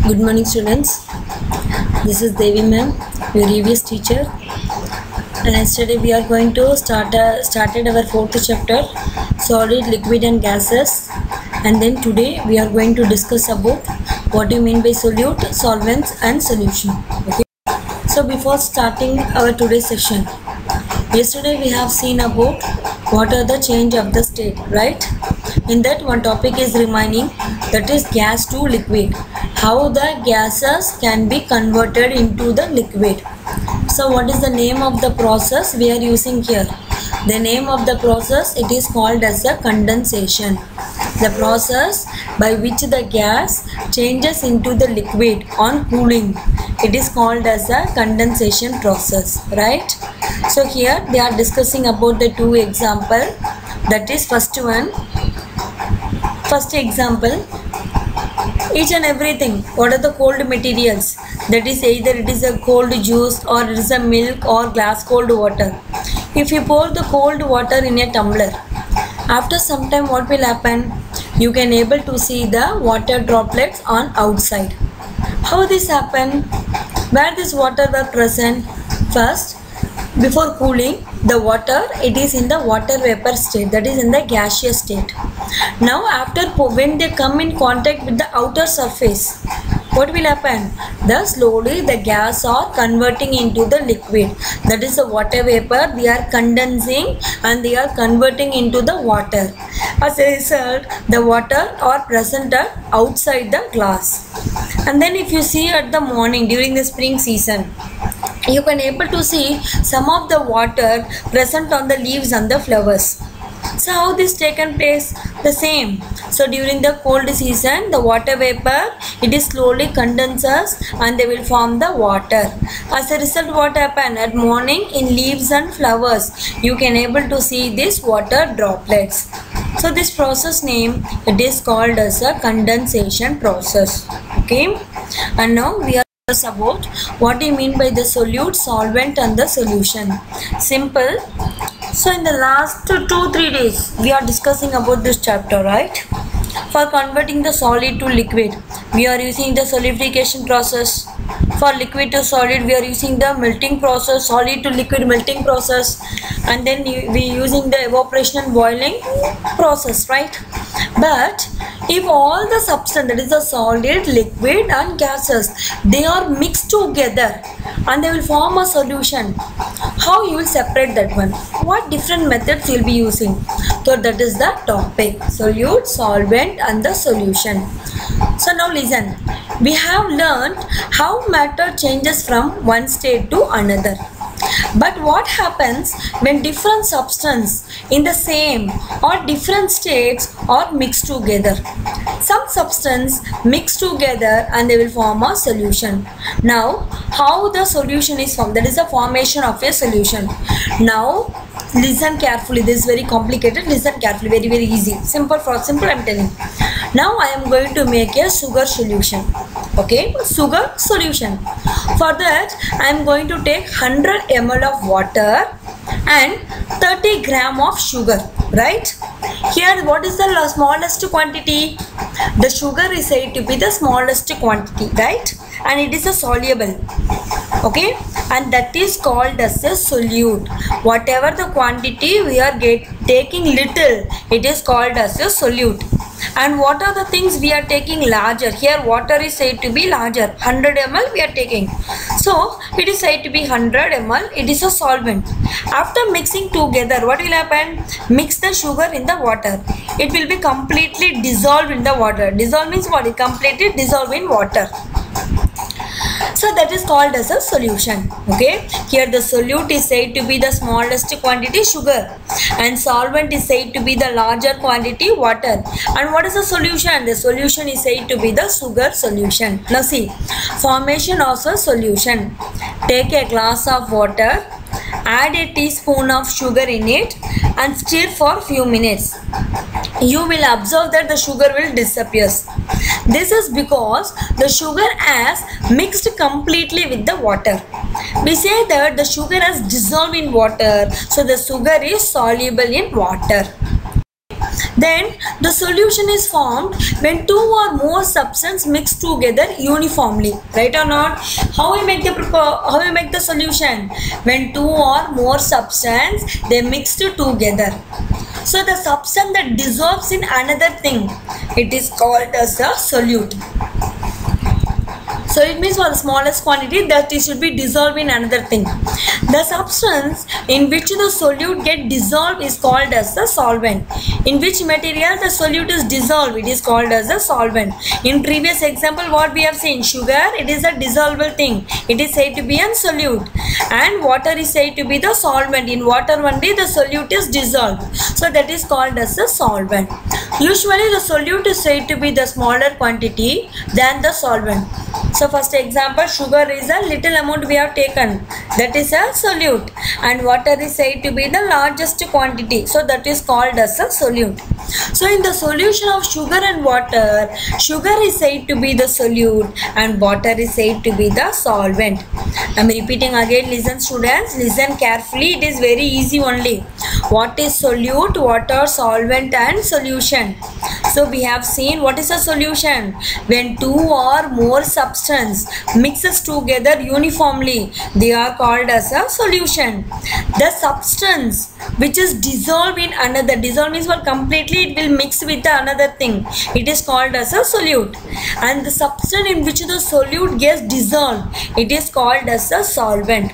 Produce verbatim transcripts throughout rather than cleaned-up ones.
Good morning, students. This is Devi ma'am, your E V S teacher. And yesterday we are going to start uh, started our fourth chapter, solid, liquid, and gases. And then today we are going to discuss about what you mean by solute, solvents, and solution. Okay. So before starting our today's session, yesterday we have seen about what are the change of the state, right? In that one topic is remaining, that is gas to liquid. How the gases can be converted into the liquid. So what is the name of the process we are using here? The name of the process, it is called as a condensation. The process by which the gas changes into the liquid on cooling, it is called as a condensation process, right? So here they are discussing about the two example. That is first one. First example, each and everything, what are the cold materials? That is either it is a cold juice or it is a milk or glass cold water. If you pour the cold water in a tumbler, after some time what will happen? You can able to see the water droplets on outside. How this happen? Where this water were present? First, before cooling, the water, it is in the water vapor state, that is in the gaseous state. Now after when they come in contact with the outer surface, what will happen? The slowly the gas are converting into the liquid, that is the water vapor. They are condensing and they are converting into the water. As a result, the water are presented outside the glass. And then if you see at the morning during the spring season, you can able to see some of the water present on the leaves and the flowers. So how this taken place? The same. So during the cold season, the water vapor, it is slowly condenses and they will form the water. As a result, what happen? At morning in leaves and flowers, you can able to see this water droplets. So this process name, it is called as a condensation process. Okay. And now we are about what do you mean by the solute, solvent, and the solution. Simple. So in the last two, two three days we are discussing about this chapter, right? For converting the solid to liquid, we are using the solidification process. For liquid to solid, we are using the melting process, solid to liquid melting process, and then we are using the evaporation and boiling process, right? But if all the substance, that is the solid, liquid and gases, they are mixed together and they will form a solution, how you will separate that one? What different methods you will be using? So that is the topic, solute, solvent and the solution. So now listen, we have learned how matter changes from one state to another. But what happens when different substances in the same or different states are mixed together? Some substance mix together and they will form a solution. Now how the solution is formed? That is the formation of a solution. Now listen carefully, this is very complicated. Listen carefully, very very easy, simple for simple I am telling. Now I am going to make a sugar solution. Okay, sugar solution. For that I am going to take one hundred milliliters of water and thirty grams of sugar, right? Here what is the smallest quantity? The sugar is said to be the smallest quantity, right? And it is a soluble, okay, and that is called as a solute. Whatever the quantity we are get taking little, it is called as a solute. And what are the things we are taking larger? Here water is said to be larger, one hundred milliliters we are taking. So it is said to be one hundred milliliters, it is a solvent. After mixing together, what will happen? Mix the sugar in the water. It will be completely dissolved in the water. Dissolve means what? It completely dissolved in water. So that is called as a solution. Okay, here the solute is said to be the smallest quantity sugar and solvent is said to be the larger quantity water. And what is the solution? The solution is said to be the sugar solution. Now see, formation of a solution. Take a glass of water, add a teaspoon of sugar in it and stir for few minutes. You will observe that the sugar will disappear. This is because the sugar has mixed completely with the water. We say that the sugar has dissolved in water, so the sugar is soluble in water. Then The solution is formed when two or more substances mix together uniformly. Right or not? How we make the how we make the solution? When two or more substances they mixed together. So the substance that dissolves in another thing, it is called as a solute. So it means for the smallest quantity that it should be dissolved in another thing. The substance in which the solute get dissolved is called as the solvent. In which material the solute is dissolved, it is called as a solvent. In previous example what we have seen, sugar, it is a dissolvable thing. It is said to be a solute. And water is said to be the solvent. In water only the solute is dissolved. So that is called as a solvent. Usually the solute is said to be the smaller quantity than the solvent. So first example, sugar is a little amount we have taken, that is a solute, and water is said to be the largest quantity, so that is called as a solute. So in the solution of sugar and water, sugar is said to be the solute and water is said to be the solvent. I am repeating again, listen students, listen carefully, it is very easy only. What is solute, water, solvent and solution? So we have seen what is a solution. When two or more substance mixes together uniformly, they are called as a solution. The substance which is dissolved in another, dissolve means for completely it will mix with the another thing, it is called as a solute. And the substance in which the solute gets dissolved, it is called as a solvent.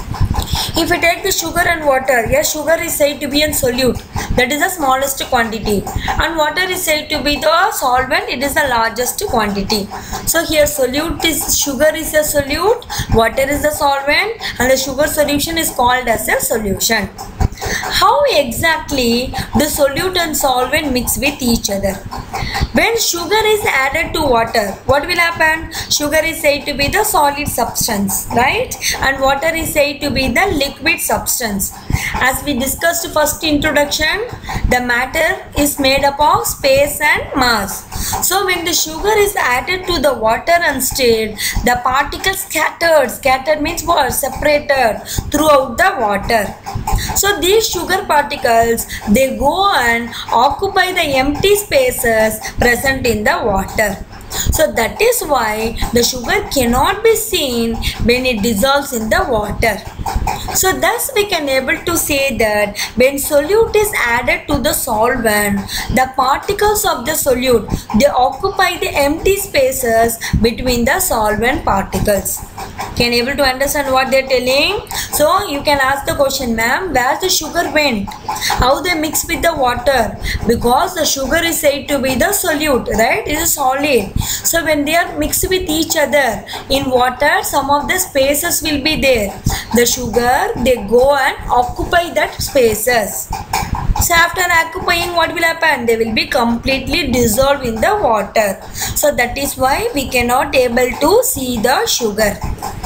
If we take the sugar and water, yes, sugar is said to be a solute, that is the smallest quantity, and water is said to be the solvent, it is the largest quantity. So here solute is, sugar is a solute, water is the solvent, and the sugar solution is called as a solution. How exactly the solute and solvent mix with each other? When sugar is added to water, what will happen? Sugar is said to be the solid substance, right? And water is said to be the liquid substance. As we discussed first introduction, the matter is made up of space and mass. So when the sugar is added to the water and stirred, the particles scattered, scattered means what? Separated throughout the water. So these sugar particles, they go and occupy the empty spaces present in the water. So that is why the sugar cannot be seen when it dissolves in the water. So thus we can able to say that when solute is added to the solvent, the particles of the solute, they occupy the empty spaces between the solvent particles. Can you able to understand what they are telling? So you can ask the question, ma'am, where the sugar went? How they mix with the water? Because the sugar is said to be the solute, right? It is solid. So when they are mixed with each other in water, some of the spaces will be there. The sugar, they go and occupy that spaces. So after occupying, what will happen? They will be completely dissolved in the water. So that is why we cannot able to see the sugar.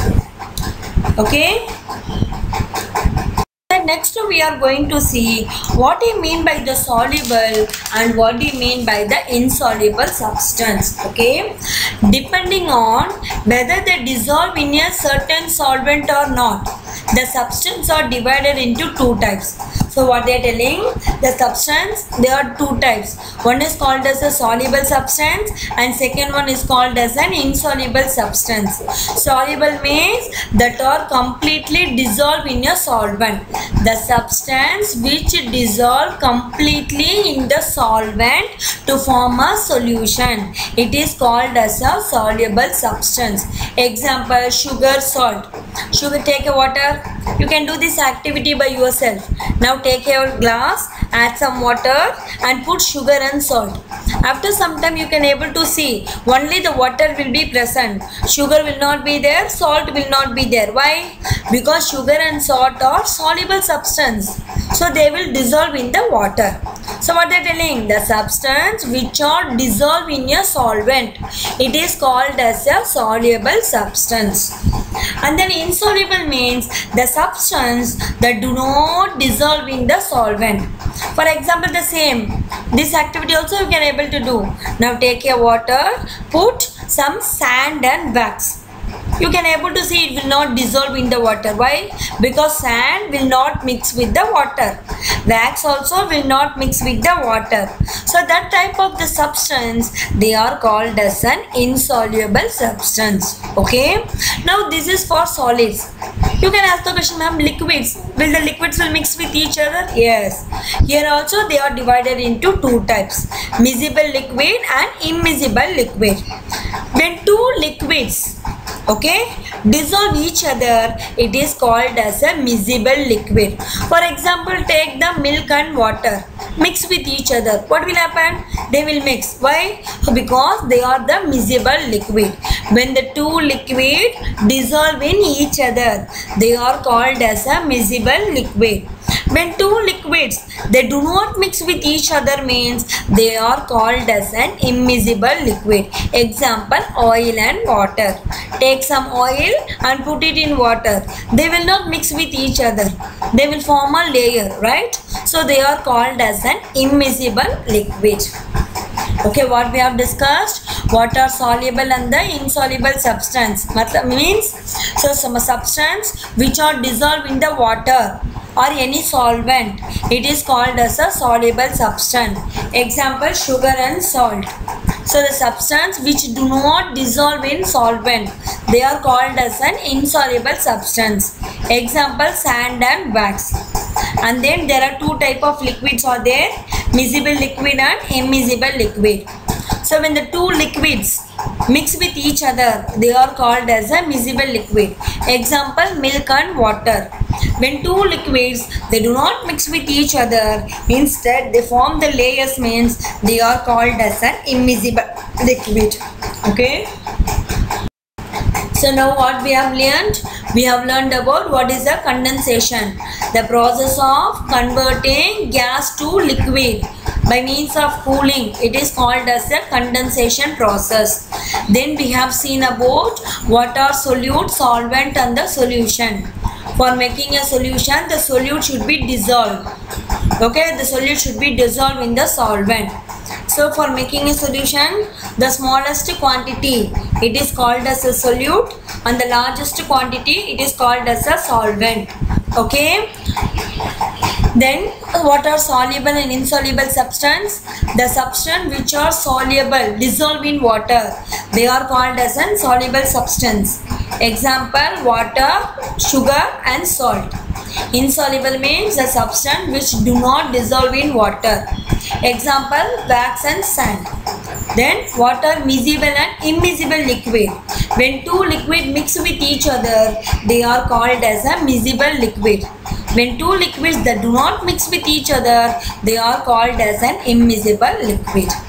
Okay. Next we are going to see what do you mean by the soluble and what do you mean by the insoluble substance. Okay, depending on whether they dissolve in a certain solvent or not, the substance are divided into two types. So what they are telling, the substance, there are two types. One is called as a soluble substance and second one is called as an insoluble substance. Soluble means that are completely dissolved in a solvent. The substance which dissolve completely in the solvent to form a solution, it is called as a soluble substance. Example, sugar, salt. Sugar, take a water. You can do this activity by yourself. Now take your glass, add some water and put sugar and salt. After some time you can able to see only the water will be present. Sugar will not be there, salt will not be there. Why? Because sugar and salt are soluble substance. So they will dissolve in the water. So what they are telling? The substance which are dissolved in a solvent, it is called as a soluble substance. And then insoluble means the substance that do not dissolve in the solvent. For example, the same, this activity also you can able to do. Now take a water, put some sand and wax. you can able to see it will not dissolve in the water. Why? Because sand will not mix with the water. Wax also will not mix with the water. So that type of the substance, they are called as an insoluble substance. Okay. Now this is for solids. You can ask the question, ma'am, liquids. Will the liquids will mix with each other? Yes. Here also they are divided into two types. Miscible liquid and immiscible liquid. When two liquids, okay, dissolve each other, it is called as a miscible liquid. For example, take the milk and water. Mix with each other. What will happen? They will mix. Why? Because they are the miscible liquid. When the two liquid dissolve in each other, they are called as a miscible liquid. When two liquids, they do not mix with each other means they are called as an immiscible liquid. Example, oil and water. Take some oil and put it in water. They will not mix with each other. They will form a layer, right? So they are called as an immiscible liquid. Okay, what we have discussed, what are soluble and the insoluble substance. Matlab means, so some substance which are dissolved in the water or any solvent, it is called as a soluble substance. Example, sugar and salt. So the substance which do not dissolve in solvent, they are called as an insoluble substance. Example, sand and wax. And then there are two type of liquids are there, miscible liquid and immiscible liquid. So when the two liquids mix with each other, they are called as a miscible liquid. Example, milk and water. When two liquids, they do not mix with each other, instead they form the layers means they are called as an immiscible liquid. Okay. So now what we have learned? We have learned about what is the condensation. The process of converting gas to liquid by means of cooling. It is called as a condensation process. Then we have seen about what are solute, solvent and the solution. For making a solution, the solute should be dissolved. Okay, the solute should be dissolved in the solvent. So for making a solution, the smallest quantity, it is called as a solute, and the largest quantity, it is called as a solvent. Okay. Then what are soluble and insoluble substance? The substance which are soluble, dissolve in water, they are called as a soluble substance. Example, water, sugar and salt. Insoluble means the substance which do not dissolve in water. Example, wax and sand. Then what are miscible and immiscible liquid? When two liquid mix with each other, they are called as a miscible liquid. When two liquids that do not mix with each other, they are called as an immiscible liquid.